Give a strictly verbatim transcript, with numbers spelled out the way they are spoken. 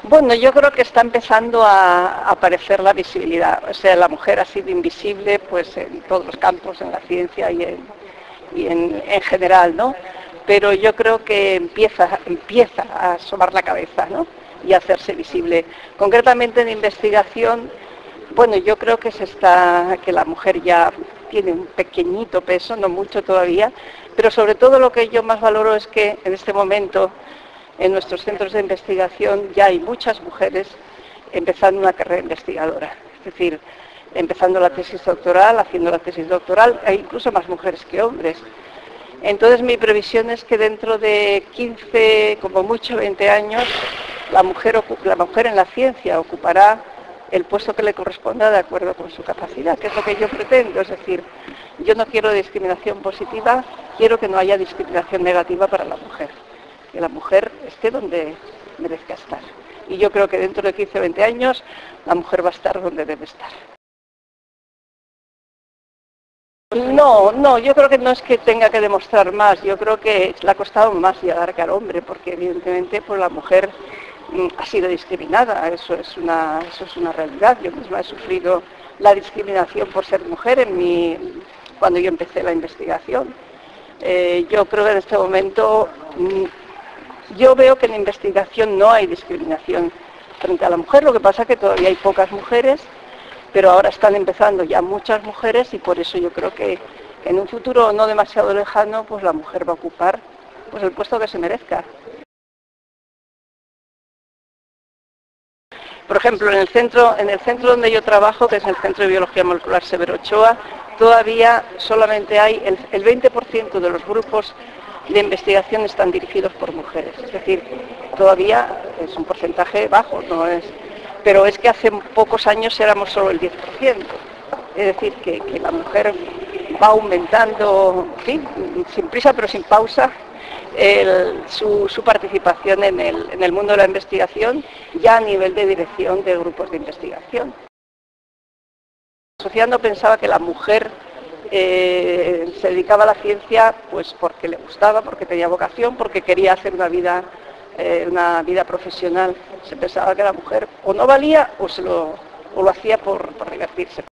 Bueno, yo creo que está empezando a aparecer la visibilidad. O sea, la mujer ha sido invisible pues en todos los campos, en la ciencia y en, y en, en general, ¿no? Pero yo creo que empieza, empieza a asomar la cabeza, ¿no? Y a hacerse visible. Concretamente en investigación, bueno, yo creo que se está, que la mujer ya tiene un pequeñito peso, no mucho todavía, pero sobre todo lo que yo más valoro es que en este momento en nuestros centros de investigación ya hay muchas mujeres empezando una carrera investigadora, es decir, empezando la tesis doctoral, haciendo la tesis doctoral, hay incluso más mujeres que hombres. Entonces mi previsión es que dentro de quince, como mucho veinte años, la mujer, la mujer en la ciencia ocupará el puesto que le corresponda de acuerdo con su capacidad, que es lo que yo pretendo, es decir, yo no quiero discriminación positiva, quiero que no haya discriminación negativa para la mujer, que la mujer esté donde merezca estar. Y yo creo que dentro de quince o veinte años la mujer va a estar donde debe estar. No, no, yo creo que no es que tenga que demostrar más, yo creo que le ha costado más llegar que al hombre, porque evidentemente pues la mujer mm, ha sido discriminada, eso es una, eso es una realidad. Yo misma he sufrido la discriminación por ser mujer en mi, cuando yo empecé la investigación. Eh, yo creo que en este momento, mm, yo veo que en la investigación no hay discriminación frente a la mujer, lo que pasa es que todavía hay pocas mujeres, pero ahora están empezando ya muchas mujeres y por eso yo creo que en un futuro no demasiado lejano pues la mujer va a ocupar pues el puesto que se merezca. Por ejemplo, en el centro, en el centro donde yo trabajo, que es el Centro de Biología Molecular Severo Ochoa, todavía solamente hay el, el veinte por ciento de los grupos de investigación están dirigidos por mujeres, es decir, todavía es un porcentaje bajo, no es... pero es que hace pocos años éramos solo el diez por ciento. Es decir, que, que la mujer va aumentando, ¿sí? Sin prisa pero sin pausa, el, su, su participación en el, en el mundo de la investigación, ya a nivel de dirección de grupos de investigación. La sociedad no pensaba que la mujer eh, se dedicaba a la ciencia pues porque le gustaba, porque tenía vocación, porque quería hacer una vida Eh, una vida profesional. Se pensaba que la mujer o no valía o, se lo, o lo hacía por, por divertirse.